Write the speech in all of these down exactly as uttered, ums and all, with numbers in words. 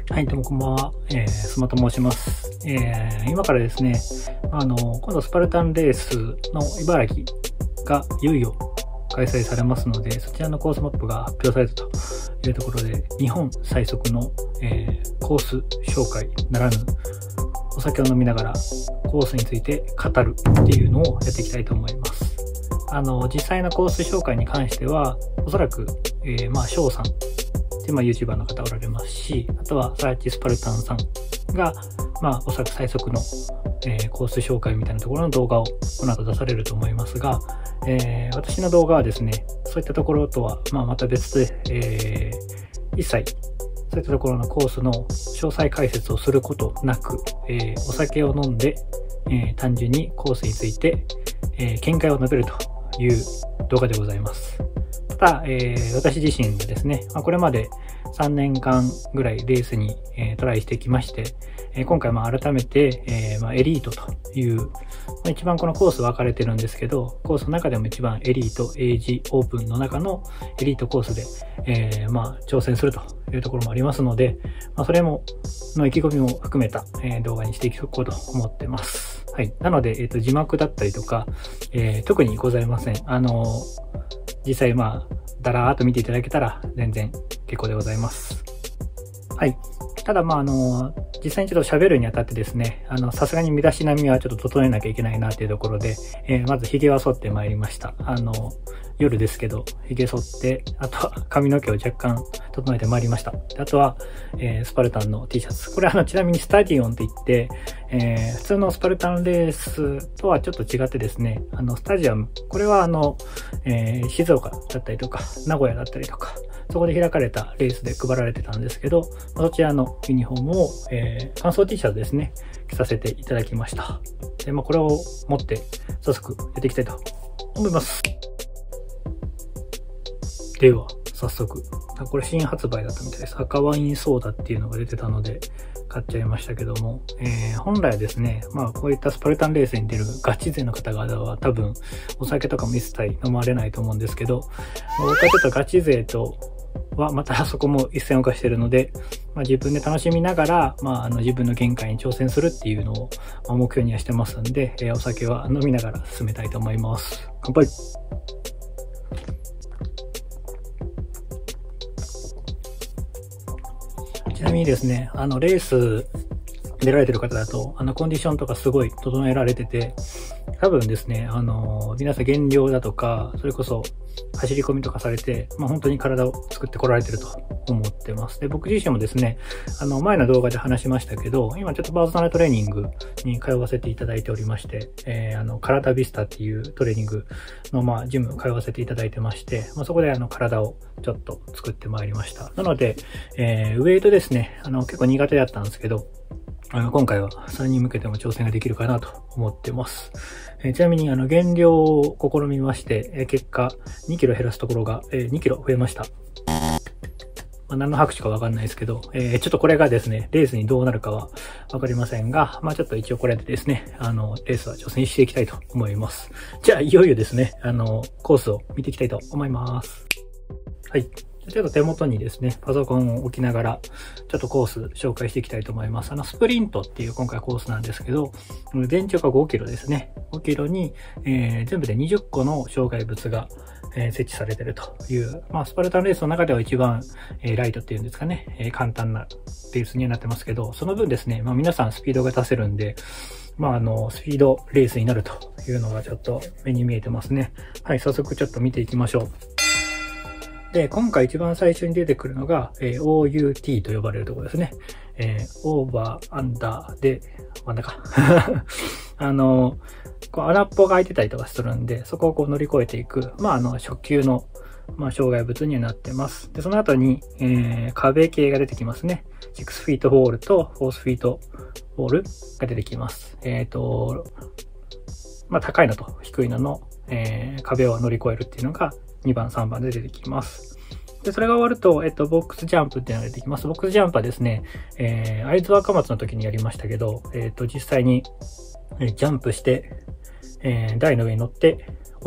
はい、どうもこんばんは。えー、スマと申します。えー、今からですね、あの、今度スパルタンレースの茨城がいよいよ開催されますので、そちらのコースマップが発表されたというところで、日本最速の、えー、コース紹介ならぬ、お酒を飲みながらコースについて語るっていうのをやっていきたいと思います。あの、実際のコース紹介に関しては、おそらく、えー、まあ、翔さん、まあ、YouTuber の方おられますし、あとはサーチスパルタンさんが、まあ、おそらく最速の、えー、コース紹介みたいなところの動画をこの後出されると思いますが、えー、私の動画はですね、そういったところとは、まあ、また別で、えー、一切、そういったところのコースの詳細解説をすることなく、えー、お酒を飲んで、えー、単純にコースについて、えー、見解を述べるという動画でございます。ただ、えー、私自身がですね、まあ、これまでさんねんかんぐらいレースに、えー、トライしてきまして、えー、今回まあ改めて、えーまあ、エリートという、まあ、一番このコース分かれてるんですけど、コースの中でも一番エリート、エイジ、オープンの中のエリートコースで、えー、まあ挑戦するというところもありますので、まあ、それも、の意気込みも含めた、えー、動画にしていこうと思ってます。はい。なので、えっと、字幕だったりとか、えー、特にございません。あのー、実際まあ、だらーっと見ていただけたら全然結構でございます。はい。ただまああの、実際にちょっと喋るにあたってですね、あの、さすがに身だしなみはちょっと整えなきゃいけないなっていうところで、えー、まず髭は剃ってまいりました。あの、夜ですけど、髭剃って、あとは髪の毛を若干整えてまいりました。あとは、えー、スパルタンの T シャツ。これあの、ちなみにスタディオンって言って、えー、普通のスパルタンレースとはちょっと違ってですね、あの、スタジアム、これはあの、えー、静岡だったりとか、名古屋だったりとか、そこで開かれたレースで配られてたんですけど、そちらのユニフォームを、えー、乾燥 T シャツですね、着させていただきました。で、まあ、これを持って早速やっていきたいと思います。では、早速。これ新発売だったみたいです。赤ワインソーダっていうのが出てたので、買っちゃいましたけども、えー、本来ですね、まあこういったスパルタンレースに出るガチ勢の方々は多分お酒とかも一切飲まれないと思うんですけど、僕はちょっとガチ勢とはまたそこも一線を画してるので、まあ、自分で楽しみながら、まあ、あの自分の限界に挑戦するっていうのを目標にはしてますんで、えー、お酒は飲みながら進めたいと思います。乾杯。ちなみにですね、あの、レース出られてる方だと、あの、コンディションとかすごい整えられてて、多分ですね、あの、皆さん減量だとか、それこそ走り込みとかされて、まあ本当に体を作ってこられてると思ってます。で、僕自身もですね、あの、前の動画で話しましたけど、今ちょっとパーソナルトレーニングに通わせていただいておりまして、えー、あの、体ビスタっていうトレーニングの、まあ、ジム通わせていただいてまして、まあそこであの、体をちょっと作ってまいりました。なので、えー、ウェイトですね、あの、結構苦手だったんですけど、あの、今回はさんにん向けても挑戦ができるかなと思ってます。えー、ちなみに、あの、減量を試みまして、えー、結果、にキロ減らすところが、えー、にキロ増えました。まあ、何の拍手かわかんないですけど、えー、ちょっとこれがですね、レースにどうなるかはわかりませんが、まあちょっと一応これでですね、あの、レースは挑戦していきたいと思います。じゃあ、いよいよですね、あの、コースを見ていきたいと思います。はい。ちょっと手元にですね、パソコンを置きながら、ちょっとコース紹介していきたいと思います。あの、スプリントっていう今回コースなんですけど、全長がごキロですね。ごキロに、えー、全部でにじゅっこの障害物が、えー、設置されているという、まあ、スパルタンレースの中では一番、えー、ライトっていうんですかね、えー、簡単なレースにはなってますけど、その分ですね、まあ、皆さんスピードが出せるんで、まあ、あの、スピードレースになるというのがちょっと目に見えてますね。はい、早速ちょっと見ていきましょう。で、今回一番最初に出てくるのが、えー、オーユーティー と呼ばれるところですね。えー、オーバー、アンダーで、真ん中。あの、こう穴っぽが開いてたりとかするんで、そこをこう乗り越えていく、まあ、あの、初級の、まあ、障害物にはなってます。で、その後に、えー、壁系が出てきますね。ろくフィートホールとよんフィートホールが出てきます。えっと、まあ、高いのと低いのの、えー、壁を乗り越えるっていうのが、にばん、さんばんで出てきます。で、それが終わると、えっと、ボックスジャンプっていうのが出てきます。ボックスジャンプはですね、えー、会津若松の時にやりましたけど、えっと、実際に、えー、ジャンプして、えー、台の上に乗って降りる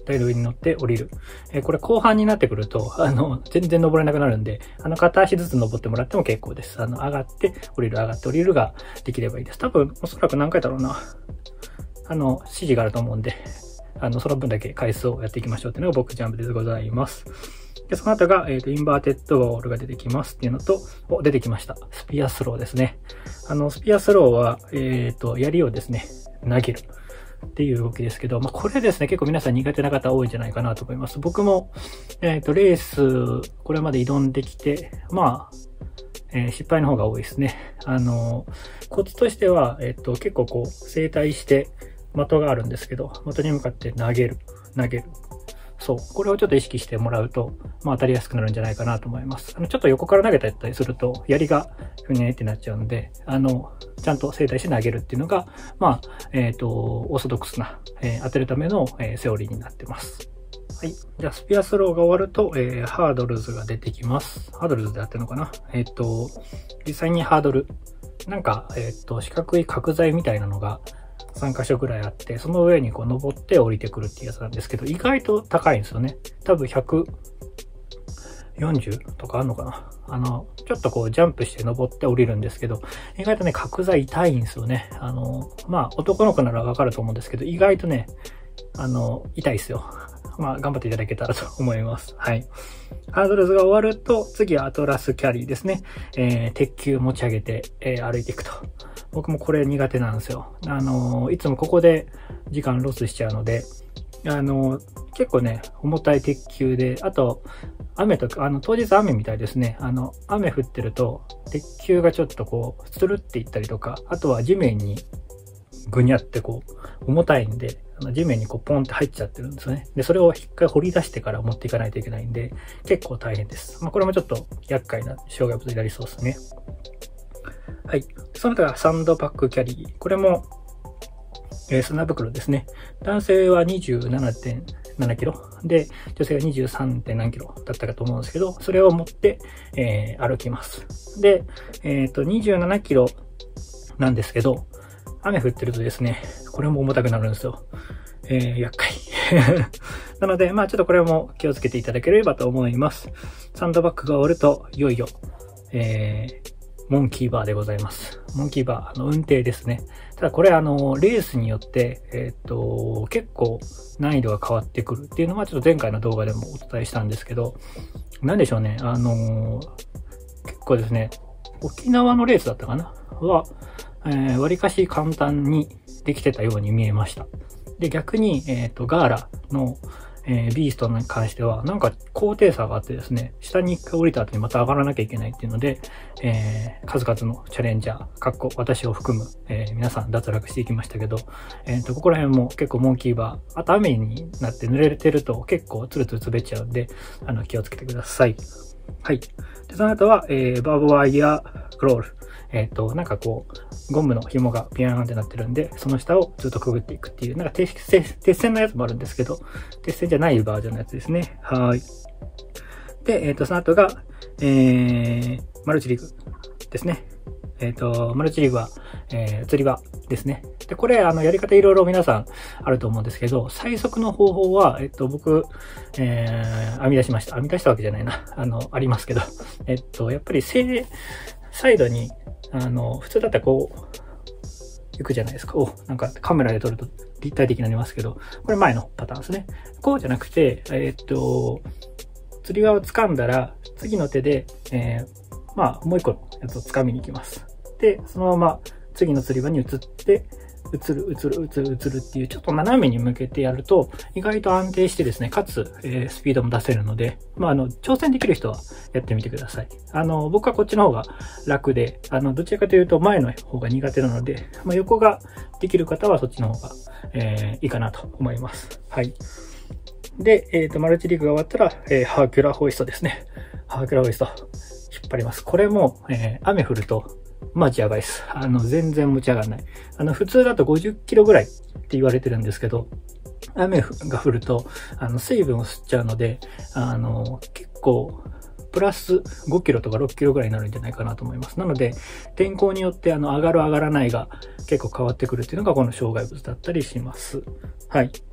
台の上に乗って降りる。えー、これ後半になってくると、あの、全然登れなくなるんで、あの、片足ずつ登ってもらっても結構です。あの、上がって降りる、上がって降りるができればいいです。多分、おそらく何回だろうな。あの、指示があると思うんで、あの、その分だけ回数をやっていきましょうっていうのが僕ジャンプでございます。で、その後が、えっと、インバーテッドウォールが出てきますっていうのと、お、出てきました。スピアスローですね。あの、スピアスローは、えっと、槍をですね、投げるっていう動きですけど、まあ、これですね、結構皆さん苦手な方多いんじゃないかなと思います。僕も、えっと、レース、これまで挑んできて、まあ、えー、失敗の方が多いですね。あの、コツとしては、えっと、結構こう、正対して、的があるんですけど、的に向かって投げる、投げる。そう。これをちょっと意識してもらうと、まあ当たりやすくなるんじゃないかなと思います。あの、ちょっと横から投げたりすると、槍がふにゃーってなっちゃうんで、あの、ちゃんと正対して投げるっていうのが、まあ、えっと、オーソドックスな、えー、当てるための、えー、セオリーになってます。はい。じゃあ、スピアスローが終わると、えー、ハードルズが出てきます。ハードルズであってるのかな？えっと、実際にハードル。なんか、えっと、四角い角材みたいなのが、さん箇所ぐらいあって、その上にこう登って降りてくるっていうやつなんですけど、意外と高いんですよね。多分ひゃくよんじゅうとかあんのかな。あの、ちょっとこうジャンプして登って降りるんですけど、意外とね、角材痛いんですよね。あの、まあ、男の子ならわかると思うんですけど、意外とね、あの、痛いですよ。まあ、頑張っていただけたらと思います。はい。ハードルズが終わると、次はアトラスキャリーですね。えー、鉄球持ち上げて、えー、歩いていくと。僕もこれ苦手なんですよ。あのー、いつもここで時間ロスしちゃうので、あのー、結構ね、重たい鉄球で、あと、雨とか、あの、当日雨みたいですね。あの、雨降ってると、鉄球がちょっとこう、つるっていったりとか、あとは地面にぐにゃってこう、重たいんで、あの地面にこうポンって入っちゃってるんですよね。で、それを一回掘り出してから持っていかないといけないんで、結構大変です。まあ、これもちょっと厄介な障害物になりそうですね。はい。その他がサンドバッグキャリー。これも、えー、砂袋ですね。男性は にじゅうななてんななキロ。で、女性が にじゅうさんてん何キロだったかと思うんですけど、それを持って、えー、歩きます。で、えっと、にじゅうななキロなんですけど、雨降ってるとですね、これも重たくなるんですよ。えー、厄介。なので、まあちょっとこれも気をつけていただければと思います。サンドバッグが終わると、いよいよ、えー、モンキーバーでございます。モンキーバー、あの、運転ですね。ただこれあの、レースによって、えっと、結構難易度が変わってくるっていうのはちょっと前回の動画でもお伝えしたんですけど、なんでしょうね、あの、結構ですね、沖縄のレースだったかなは、えー、割かし簡単にできてたように見えました。で、逆に、えっと、ガーラの、えー、ビーストに関しては、なんか高低差があってですね、下に一回降りた後にまた上がらなきゃいけないっていうので、えー、数々のチャレンジャー、かっこ私を含む、えー、皆さん脱落していきましたけど、えっと、ここら辺も結構モンキーバー、あと雨になって濡れてると結構ツルツル滑っちゃうんで、あの、気をつけてください。はい。で、その後は、えー、バーブワイヤークロール。えっと、なんかこう、ゴムの紐がピヤーンってなってるんで、その下をずっとくぐっていくっていう、なんか鉄線のやつもあるんですけど、鉄線じゃないバージョンのやつですね。はい。で、えっと、その後が、えー、マルチリーグですね。えっと、マルチリーグは、えー、釣り場ですね。で、これ、あの、やり方いろいろ皆さんあると思うんですけど、最速の方法は、えっと、僕、えー、編み出しました。編み出したわけじゃないな。あの、ありますけど。えっと、やっぱり、正、サイドに、あの、普通だったらこう、行くじゃないですか。お、なんかカメラで撮ると立体的になりますけど、これ前のパターンですね。こうじゃなくて、えー、っと、釣り輪を掴んだら、次の手で、えー、まあ、もう一個のやつを掴みに行きます。で、そのまま次の釣り場に移って、移る、移る、移る、移るっていう、ちょっと斜めに向けてやると、意外と安定してですね、かつ、えー、スピードも出せるので、まあ、あの、挑戦できる人はやってみてください。あの、僕はこっちの方が楽で、あの、どちらかというと前の方が苦手なので、まあ、横ができる方はそっちの方が、えー、いいかなと思います。はい。で、えっと、マルチリーグが終わったら、えー、ハーキュラホイストですね。ハーキュラホイスト。引っ張ります。これも、えー、雨降ると、マジやばいです。あの、全然持ち上がらない。あの、普通だとごじゅっキロぐらいって言われてるんですけど、雨が降ると、あの、水分を吸っちゃうので、あの、結構、プラスごキロとかろっキロぐらいになるんじゃないかなと思います。なので、天候によってあの、上がる上がらないが結構変わってくるっていうのがこの障害物だったりします。はい。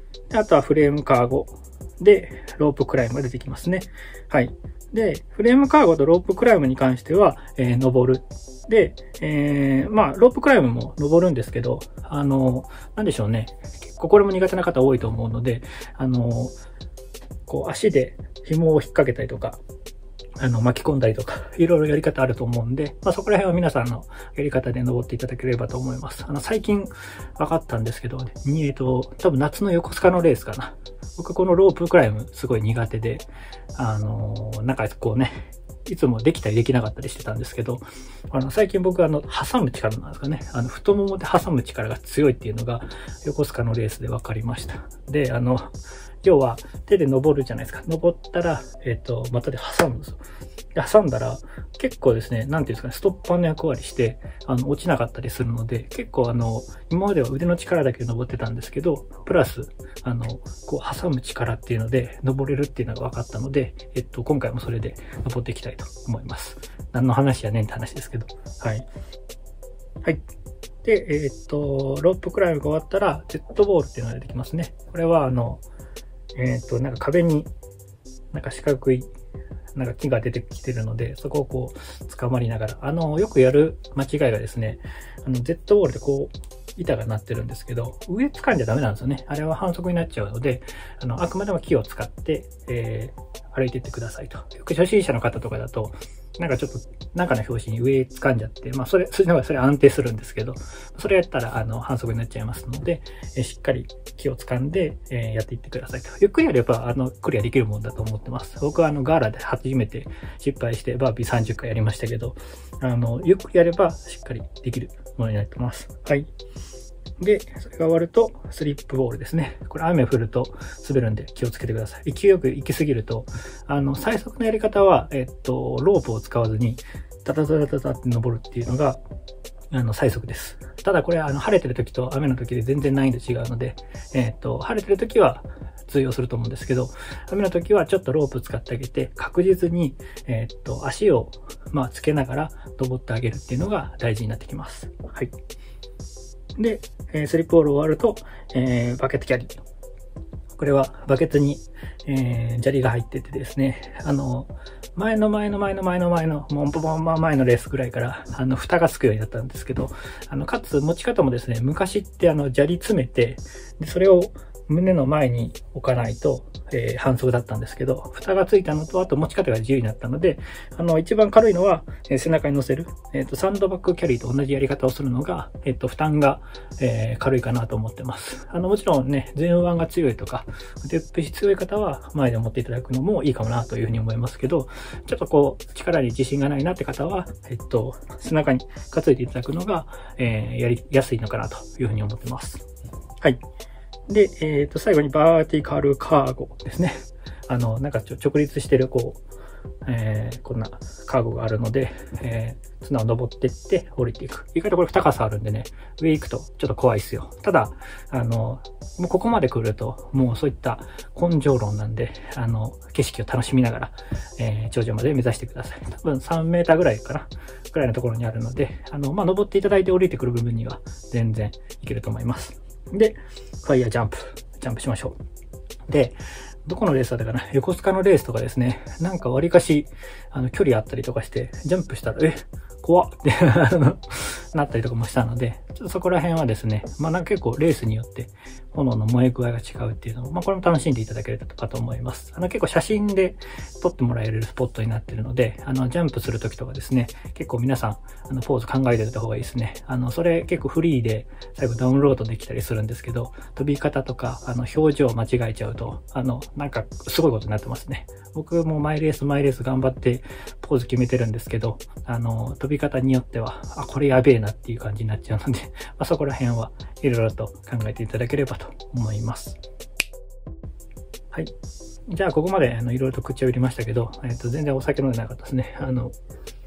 で、あとはフレームカーゴで、ロープクライムが出てきますね。はい。で、フレームカーゴとロープクライムに関しては、えー、登る。で、えー、まあ、ロープクライムも登るんですけど、あの、なんでしょうね。結構これも苦手な方多いと思うので、あの、こう足で紐を引っ掛けたりとか、あの、巻き込んだりとか、いろいろやり方あると思うんで、まあそこら辺は皆さんのやり方で登っていただければと思います。あの、最近分かったんですけど、えっと、多分夏の横須賀のレースかな。僕このロープクライムすごい苦手で、あの、なんかこうね、いつもできたりできなかったりしてたんですけど、あの、最近僕はあの、挟む力なんですかね。あの、太ももで挟む力が強いっていうのが、横須賀のレースで分かりました。で、あの、要は手で登るじゃないですか。登ったら、えっと、またで挟むんですよ。で、挟んだら、結構ですね、なんていうんですかね、ストッパーの役割して、あの、落ちなかったりするので、結構あの、今までは腕の力だけで登ってたんですけど、プラス、あの、こう、挟む力っていうので、登れるっていうのが分かったので、えっと、今回もそれで登っていきたいと思います。何の話やねんって話ですけど。はい。はい。で、えっと、ロープクライムが終わったら、ジェットボールっていうのが出てきますね。これは、あの、えっと、なんか壁に、なんか四角い、なんか木が出てきてるので、そこをこう、捕まりながら、あの、よくやる間違いがですね、あの、ジェットボールでこう、板がなってるんですけど、上掴んじゃダメなんですよね。あれは反則になっちゃうので、あの、あくまでも木を使って、えー、歩いていってくださいと。よく初心者の方とかだと、なんかちょっと、なんかの拍子に上掴んじゃって、まあ、それ、それの方がそれ安定するんですけど、それやったら、あの、反則になっちゃいますので、えー、しっかり木を掴んで、えー、やっていってくださいと。ゆっくりやれば、あの、クリアできるもんだと思ってます。僕はあの、ガーラで初めて失敗して、バーピーさんじゅっかいやりましたけど、あの、ゆっくりやれば、しっかりできるものになってます。はい。で、それが終わると、スリップボールですね。これ雨降ると滑るんで気をつけてください。勢いよく行き過ぎると、あの、最速のやり方は、えっと、ロープを使わずに、タタタタタタって登るっていうのが、あの、最速です。ただこれ、あの、晴れてる時と雨の時で全然難易度違うので、えっと、晴れてる時は通用すると思うんですけど、雨の時はちょっとロープ使ってあげて、確実に、えっと、足を、まあ、つけながら登ってあげるっていうのが大事になってきます。はい。で、えー、スリップボール終わると、えー、バケットキャリー。これはバケツに、えー、砂利が入っててですね、あの、前の前の前の前の前の、もうポンポン前のレースぐらいから、あの、蓋がつくようになったんですけど、あの、かつ持ち方もですね、昔ってあの、砂利詰めて、で、それを胸の前に置かないと、えー、反則だったんですけど、蓋がついたのと、あと持ち方が自由になったので、あの、一番軽いのは、えー、背中に乗せる、えっと、サンドバッグキャリーと同じやり方をするのが、えっと、負担が、えー、軽いかなと思ってます。あの、もちろんね、前腕が強いとか、腕っぷし強い方は前で持っていただくのもいいかもなというふうに思いますけど、ちょっとこう、力に自信がないなって方は、えっと、背中に担いでいただくのが、えー、やりやすいのかなというふうに思ってます。はい。で、えっと、最後にバーティカルカーゴですね。あの、なんかちょ直立してる、こう、えー、こんなカーゴがあるので、えー、綱を登っていって降りていく。意外とこれ高さあるんでね、上行くとちょっと怖いですよ。ただ、あの、もうここまで来ると、もうそういった根性論なんで、あの、景色を楽しみながら、えー、頂上まで目指してください。多分さんメーターぐらいかな、ぐらいのところにあるので、あの、まあ、登っていただいて降りてくる部分には全然いけると思います。で、ファイヤージャンプ。ジャンプしましょう。で、どこのレースだったかな、横須賀のレースとかですね、なんか割かし、あの、距離あったりとかして、ジャンプしたら、え、怖っってなったりとかもしたので、ちょっとそこら辺はですね、まあなんか結構レースによって炎の燃え具合が違うっていうのも、まあこれも楽しんでいただければかと思います。あの結構写真で撮ってもらえるスポットになっているので、あのジャンプするときとかですね、結構皆さん、あのポーズ考えておいた方がいいですね。あの、それ結構フリーで最後ダウンロードできたりするんですけど、飛び方とか、あの表情を間違えちゃうと、あの、なんかすごいことになってますね。僕もマイレースマイレース頑張ってポーズ決めてるんですけど、あの、飛び方によっては、あ、これやべえなっていう感じになっちゃうので、まあ、そこら辺はいろいろと考えていただければと思います。はい。じゃあ、ここまであのいろいろと口を入れましたけど、えっと、全然お酒飲んでなかったですね。あの、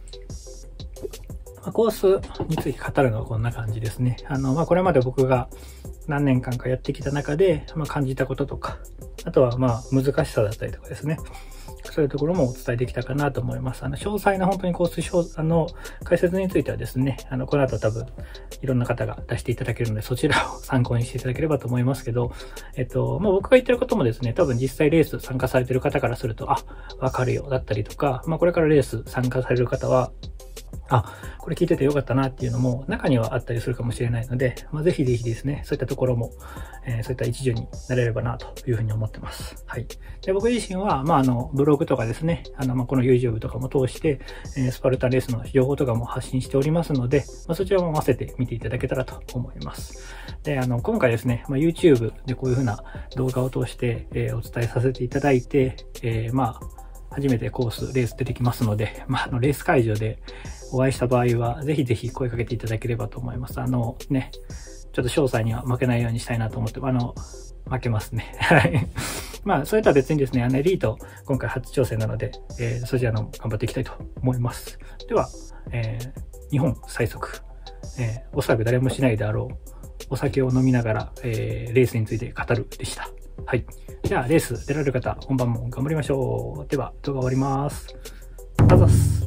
まあ、コースについて語るのはこんな感じですね。あの、まあ、これまで僕が何年間かやってきた中で、まあ、感じたこととか、あとはまあ難しさだったりとかですね。 そういうところもお伝えできたかなと思います。あの、詳細な本当にコース詳あの、解説についてはですね、あの、この後多分、いろんな方が出していただけるので、そちらを参考にしていただければと思いますけど、えっと、まあ、僕が言ってることもですね、多分実際レース参加されてる方からすると、あ、わかるよ、だったりとか、まあ、これからレース参加される方は、あ、これ聞いててよかったなっていうのも中にはあったりするかもしれないので、まあ、ぜひぜひですね、そういったところも、えー、そういった一助になれればなというふうに思ってます。はい。で、僕自身は、まあ、あの、ブログとかですね、あの、まあ、この YouTube とかも通して、えー、スパルタンレースの情報とかも発信しておりますので、まあ、そちらも合わせて見ていただけたらと思います。で、あの、今回ですね、まあ、YouTube でこういうふうな動画を通して、えー、お伝えさせていただいて、えー、まあ、初めてコース、レース出てきますので、まあ、あの、レース会場でお会いした場合は、ぜひぜひ声かけていただければと思います。あの、ね、ちょっと詳細には負けないようにしたいなと思って、あの、負けますね。はい。まあ、それとは別にですね、あの、エリート、今回初挑戦なので、えー、そちらの頑張っていきたいと思います。では、えー、日本最速、えー、おそらく誰もしないであろう、お酒を飲みながら、えー、レースについて語るでした。はい。じゃあ、レース出られる方、本番も頑張りましょう。では、動画終わります。あざっす。